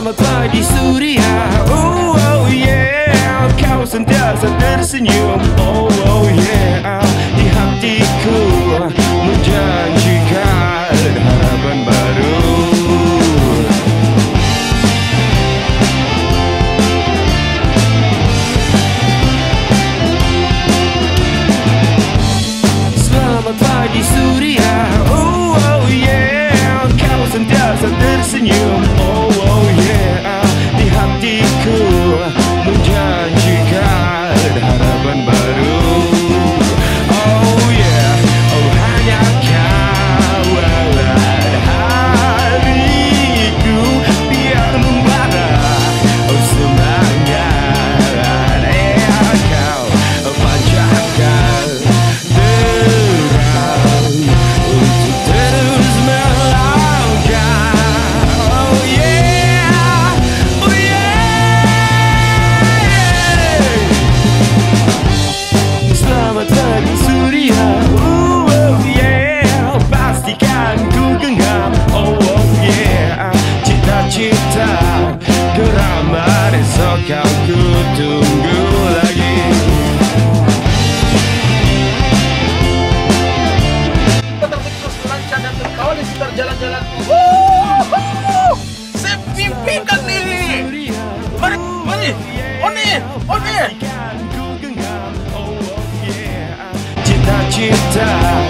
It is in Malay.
Selamat pagi Suria, oh, oh yeah. Kau sentiasa tersenyum, oh, oh yeah. Di hatiku menjanjikan harapan baru. Selamat pagi Suria, oh, oh yeah. Kau sentiasa tersenyum, oh, oh yeah. Di hatiku menjanjikan harapan baru. Oh yeah, oh hanya kau hariku, biar membara oh semangat. Kau panjatkan derang untuk terus melangkah. Oh yeah, oh yeah. Selamat pagi Suria, oh, oh yeah. Pastikan ku genggam, oh, oh yeah. Cita-cita keramat esok kau ku tunggu lagi. Terus lancar dan terkawal di sekitar jalan-jalan. Saya mimpikan nih. Mari, mari. Oni, oni. Cita-cita